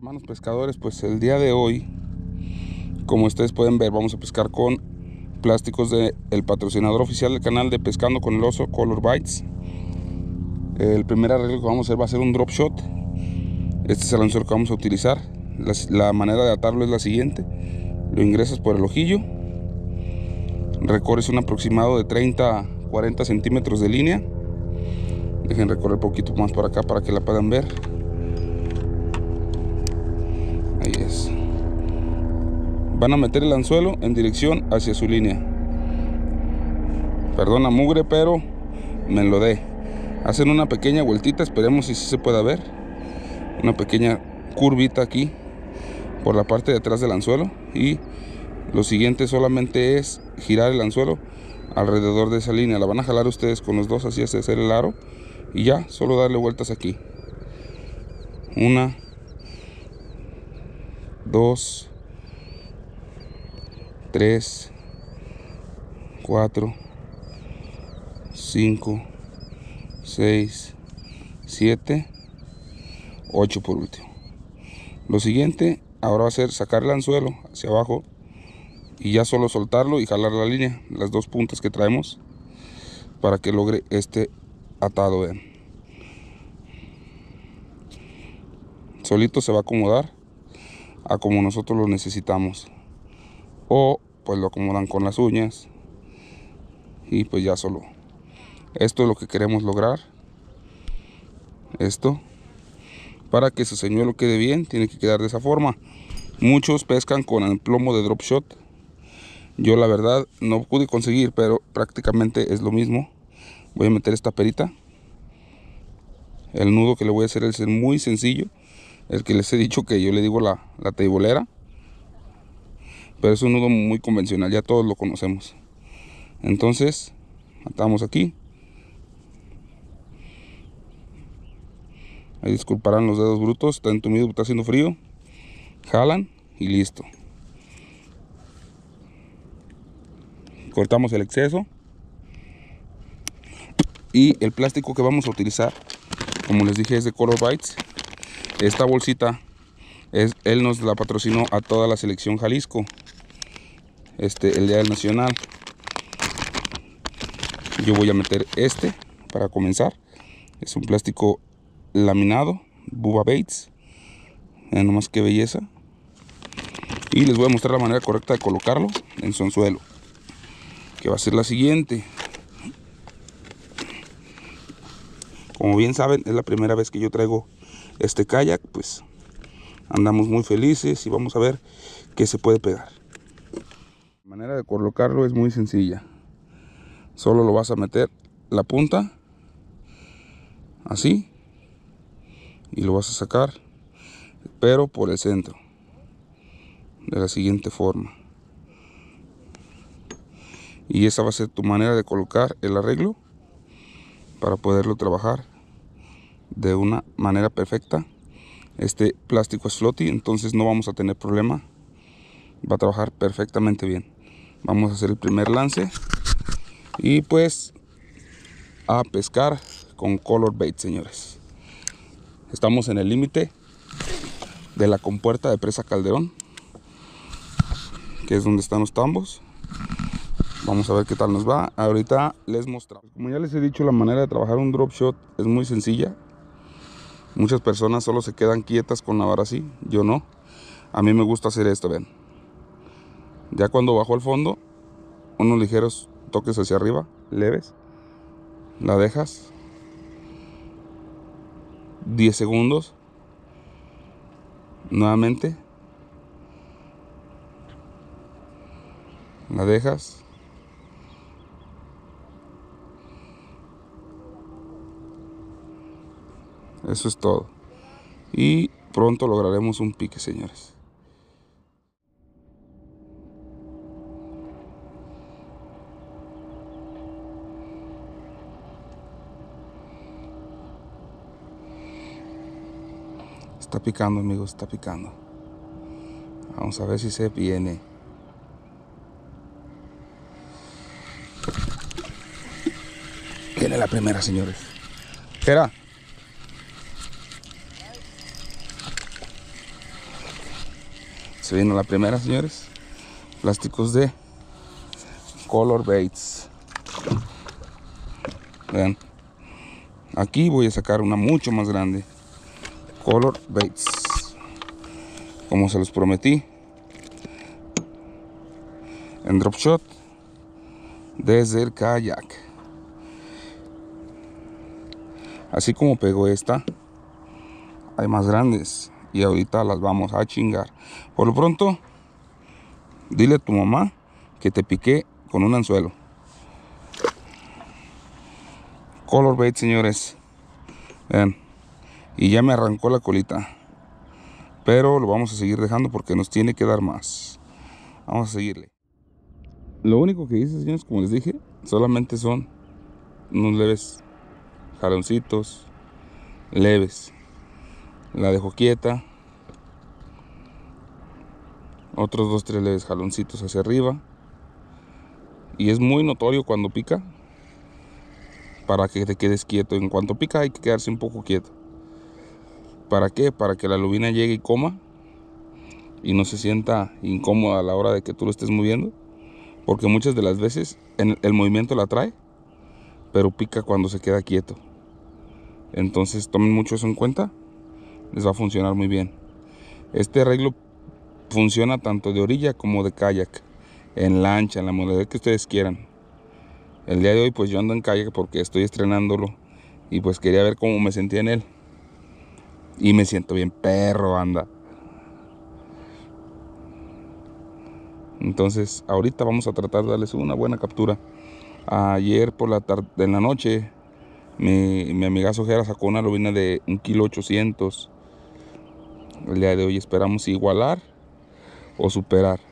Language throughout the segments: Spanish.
Hermanos pescadores, pues el día de hoy, como ustedes pueden ver, vamos a pescar con plásticos del patrocinador oficial del canal de Pescando con el Oso, Color Bites. El primer arreglo que vamos a hacer va a ser un drop shot. Este es el anzuelo que vamos a utilizar. La manera de atarlo es la siguiente: lo ingresas por el ojillo, recorres un aproximado de 30 a 40 centímetros de línea. Dejen recorrer un poquito más para acá para que la puedan ver. Ahí es. Van a meter el anzuelo en dirección hacia su línea. Perdona mugre, pero me enlodé. Hacen una pequeña vueltita, esperemos si se pueda ver. Una pequeña curvita aquí por la parte de atrás del anzuelo. Y lo siguiente solamente es girar el anzuelo alrededor de esa línea. La van a jalar ustedes con los dos así hasta hacer el aro. Y ya, solo darle vueltas aquí. 1, 2, 3, 4, 5, 6, 7, 8 por último. Lo siguiente ahora va a ser sacar el anzuelo hacia abajo y ya solo soltarlo y jalar la línea, las dos puntas que traemos, para que logre este atado. Vean, solito se va a acomodar a como nosotros lo necesitamos, o pues lo acomodan con las uñas y pues ya solo. Esto es lo que queremos lograr. Esto, para que su señuelo quede bien, tiene que quedar de esa forma. Muchos pescan con el plomo de drop shot. Yo la verdad no pude conseguir, pero prácticamente es lo mismo. Voy a meter esta perita. El nudo que le voy a hacer es muy sencillo, el que les he dicho que yo le digo la teibolera, pero es un nudo muy convencional, ya todos lo conocemos. Entonces atamos aquí. Ahí disculparán los dedos brutos, está entumido, está haciendo frío. Jalan y listo. Cortamos el exceso. Y el plástico que vamos a utilizar, como les dije, es de Color Bites. Esta bolsita, él nos la patrocinó a toda la selección Jalisco, el día del Nacional. Yo voy a meter para comenzar. Es un plástico laminado, Bubba Baits. Vean nomás qué belleza. Y les voy a mostrar la manera correcta de colocarlo en su anzuelo, que va a ser la siguiente. Como bien saben, es la primera vez que yo traigo este kayak, pues andamos muy felices y vamos a ver qué se puede pegar. La manera de colocarlo es muy sencilla. Solo lo vas a meter la punta así y lo vas a sacar, pero por el centro, de la siguiente forma. Y esa va a ser tu manera de colocar el arreglo para poderlo trabajar de una manera perfecta. Este plástico es floaty, entonces no vamos a tener problema. Va a trabajar perfectamente bien. Vamos a hacer el primer lance y pues a pescar con Color Bait, señores. Estamos en el límite de la compuerta de Presa Calderón, que es donde están los tambos. Vamos a ver qué tal nos va. Ahorita les mostramos. Como ya les he dicho, la manera de trabajar un drop shot es muy sencilla. Muchas personas solo se quedan quietas con la vara así. Yo no. A mí me gusta hacer esto, ven. Ya cuando bajo al fondo, unos ligeros toques hacia arriba, leves. La dejas 10 segundos. Nuevamente. La dejas. Eso es todo. Y pronto lograremos un pique, señores. Está picando, amigos, está picando. Vamos a ver si se viene. Viene la primera, señores. ¿Qué era? Se vino la primera, señores. Plásticos de Color Baits. Vean. Aquí voy a sacar una mucho más grande. Color Baits. Como se los prometí. En drop shot. Desde el kayak. Así como pegó esta, hay más grandes. Y ahorita las vamos a chingar. Por lo pronto, dile a tu mamá que te piqué con un anzuelo. Color bait, señores. Vean. Y ya me arrancó la colita. Pero lo vamos a seguir dejando porque nos tiene que dar más. Vamos a seguirle. Lo único que hice, señores, como les dije, solamente son unos leves jaloncitos. Leves. La dejo quieta. Otros 2-3 leves jaloncitos hacia arriba. Y es muy notorio cuando pica, para que te quedes quieto. En cuanto pica hay que quedarse un poco quieto. ¿Para qué? Para que la lubina llegue y coma y no se sienta incómoda a la hora de que tú lo estés moviendo, porque muchas de las veces el movimiento la trae, pero pica cuando se queda quieto. Entonces tomen mucho eso en cuenta, les va a funcionar muy bien. Este arreglo funciona tanto de orilla como de kayak, en lancha, en la modalidad que ustedes quieran. El día de hoy pues yo ando en kayak porque estoy estrenándolo y pues quería ver cómo me sentía en él. Y me siento bien perro, anda. Entonces ahorita vamos a tratar de darles una buena captura. Ayer por la tarde, en la noche, mi amigazo Jera sacó una lubina de 1,8 kg. El día de hoy esperamos igualar o superar.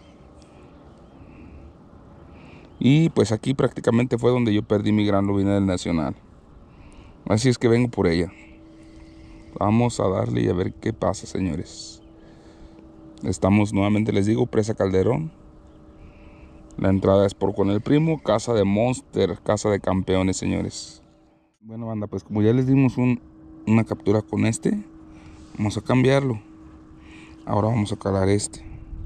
Y pues aquí prácticamente fue donde yo perdí mi gran lubina del Nacional. Así es que vengo por ella. Vamos a darle y a ver qué pasa, señores. Estamos nuevamente, les digo, Presa Calderón. La entrada es por Con el Primo, casa de Monster, casa de campeones, señores. Bueno, banda, pues como ya les dimos una captura con este, vamos a cambiarlo. Ahora vamos a calar este.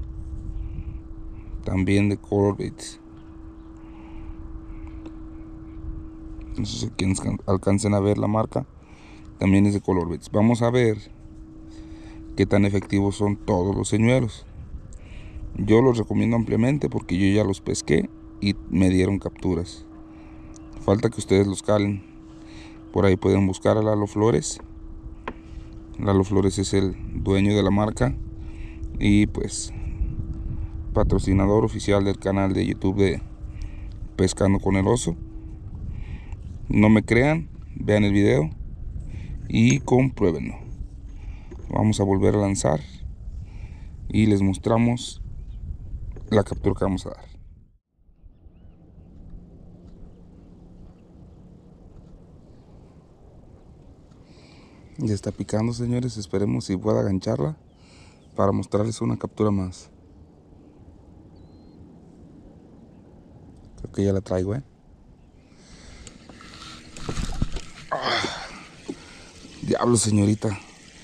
También de Color Baits. No sé si quienes alcancen a ver la marca. También es de Color Baits. Vamos a ver qué tan efectivos son todos los señuelos. Yo los recomiendo ampliamente porque yo ya los pesqué y me dieron capturas. Falta que ustedes los calen. Por ahí pueden buscar a Lalo Flores. Lalo Flores es el dueño de la marca y pues patrocinador oficial del canal de YouTube de Pescando con el Oso. No me crean, vean el video y compruébenlo. Vamos a volver a lanzar y les mostramos la captura que vamos a dar. Ya está picando, señores. Esperemos si pueda agancharla para mostrarles una captura más. Creo que ya la traigo, Diablo, señorita.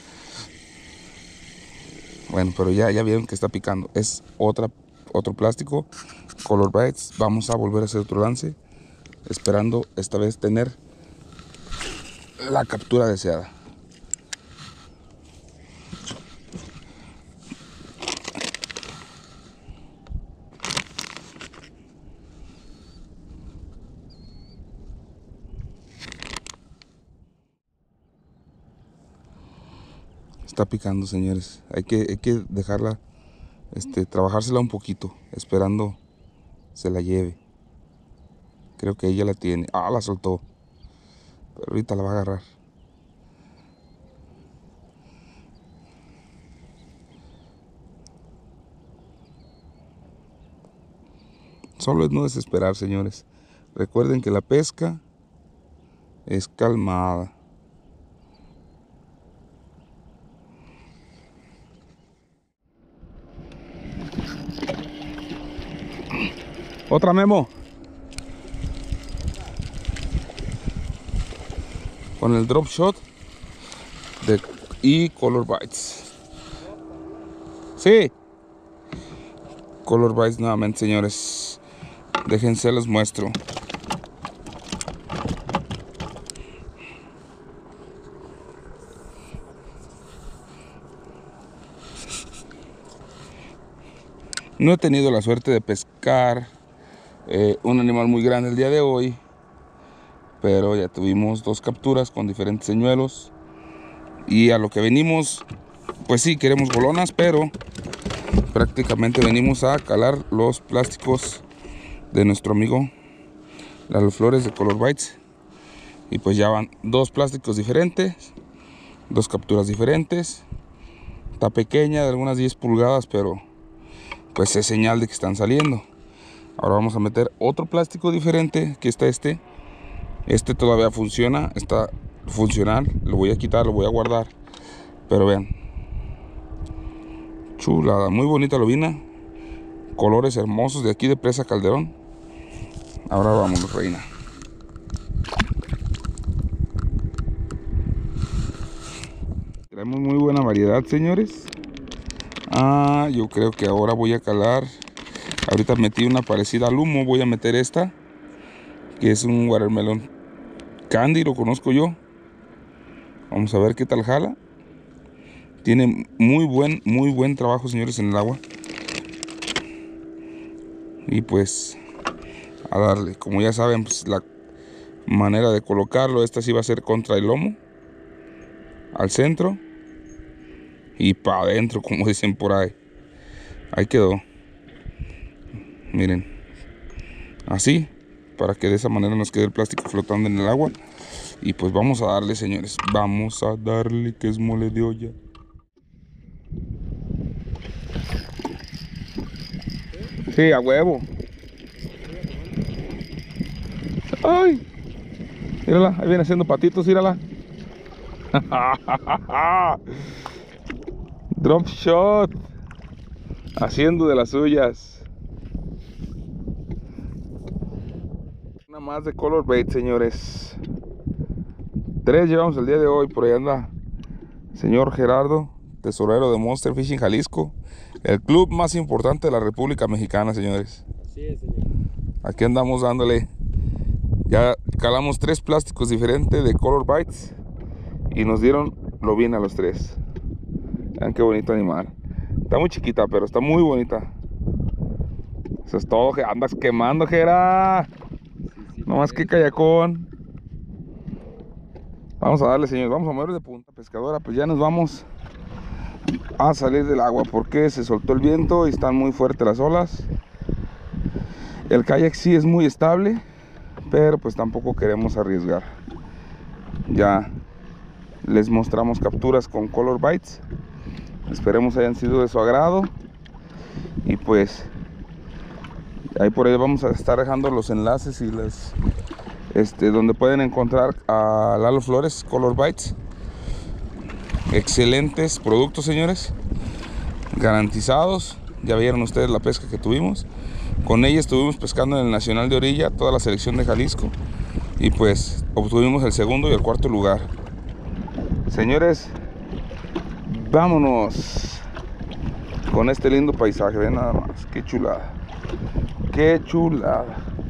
Bueno, pero ya vieron que está picando. Es otro plástico, Color Baits. Vamos a volver a hacer otro lance, esperando esta vez tener la captura deseada. Está picando, señores. Hay que dejarla, trabajársela un poquito, esperando se la lleve. Creo que ella la tiene. Ah, la soltó. Pero ahorita la va a agarrar. Solo es no desesperar, señores. Recuerden que la pesca es calmada. Otra, Memo. Con el drop shot y Color Baits. Sí. Color Bites nuevamente, señores. Déjense, los muestro. No he tenido la suerte de pescar un animal muy grande el día de hoy, pero ya tuvimos 2 capturas con diferentes señuelos. Y a lo que venimos, pues sí, queremos bolonas, pero prácticamente venimos a calar los plásticos de nuestro amigo Lalo Flores de Color Bites. Y pues ya van 2 plásticos diferentes, 2 capturas diferentes. Está pequeña, de algunas 10 pulgadas, pero pues es señal de que están saliendo. Ahora vamos a meter otro plástico diferente, que está este todavía funciona, está funcional. Lo voy a quitar, lo voy a guardar, pero vean, chulada, muy bonita lobina, colores hermosos de aquí de Presa Calderón. Ahora vamos, reina. Tenemos muy buena variedad, señores. Yo creo que ahora voy a calar. Ahorita metí una parecida al humo, voy a meter esta, que es un watermelon candy, lo conozco yo. Vamos a ver qué tal jala. Tiene muy buen trabajo, señores, en el agua. Y pues a darle, como ya saben, pues la manera de colocarlo, esta sí va a ser contra el lomo, al centro y para adentro, como dicen por ahí. Ahí quedó. Miren, así, para que de esa manera nos quede el plástico flotando en el agua. Y pues vamos a darle, señores, vamos a darle, que es mole de olla. Sí, a huevo. Ay, mírala, ahí viene haciendo patitos, mírala. Drop shot, haciendo de las suyas. Una más de Color Bait, señores. 3 llevamos el día de hoy. Por ahí anda señor Gerardo, tesorero de Monster Fishing Jalisco, el club más importante de la República Mexicana, señores. Así es, señor. Aquí andamos dándole. Ya calamos 3 plásticos diferentes de Color Bites y nos dieron lobina a los 3. Vean qué bonito animal. Está muy chiquita, pero está muy bonita. Eso es todo. Andas quemando, Gera. Sí, No más que kayakón. Vamos a darle, señores. Vamos a mover de punta pescadora. Pues ya nos vamos a salir del agua porque se soltó el viento y están muy fuertes las olas. El kayak sí es muy estable, pero pues tampoco queremos arriesgar. Ya les mostramos capturas con Color Bites. Esperemos hayan sido de su agrado. Y pues ahí por ahí vamos a estar dejando los enlaces y las donde pueden encontrar a Lalo Flores Color Bites. Excelentes productos, señores, garantizados. Ya vieron ustedes la pesca que tuvimos. Con ella estuvimos pescando en el Nacional de Orilla, toda la selección de Jalisco, y pues obtuvimos el 2º y el 4º lugar. Señores, vámonos con este lindo paisaje. Ven nada más, qué chulada, qué chulada.